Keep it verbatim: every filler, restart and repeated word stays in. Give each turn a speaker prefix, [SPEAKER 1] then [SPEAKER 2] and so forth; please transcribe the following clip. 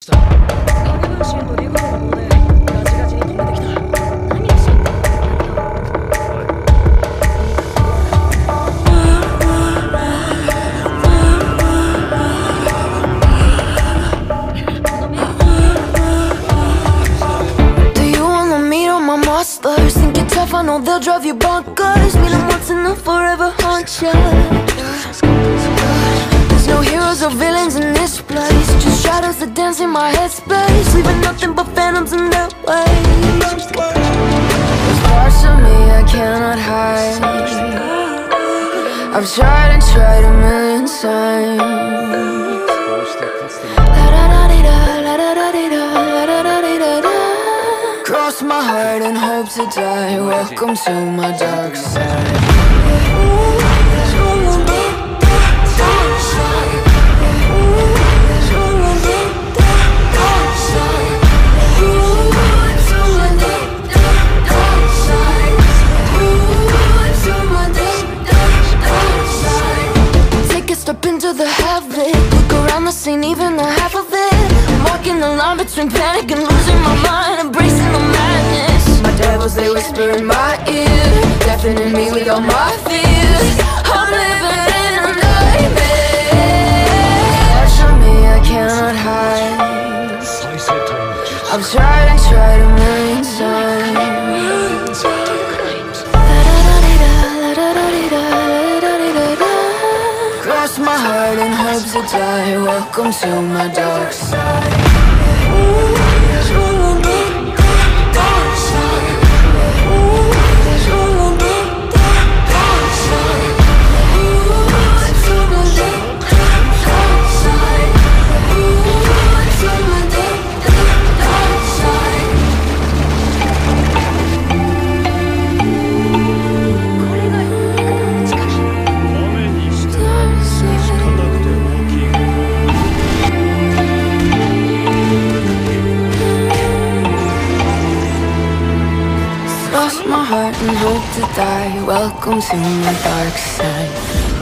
[SPEAKER 1] した。影分身とリコの棒でガチガチに止めてきた。何をしようって。
[SPEAKER 2] Hustlers think you're tough, I know they'll drive you bonkers. Meet them once and they'll forever haunt you. There's no heroes or villains in this place, just shadows that dance in my headspace, leaving nothing but phantoms in their way. There's parts of me I cannot hide. I've tried and tried a million times. Cross my heart and hope to die. Welcome to my dark side. Take a step into the half-lit, look around the scene, even the half of it. I'm walking the line between panic and losing my mind, embracing the madness. My devils, they whisper in my ear, deafening me with all my fears. I'm living in a nightmare. Parts of me I cannot hide. I've tried and tried a million times. Cross my heart and hope to die. Welcome to my dark side. Lost my heart and hope to die. Welcome to my dark side.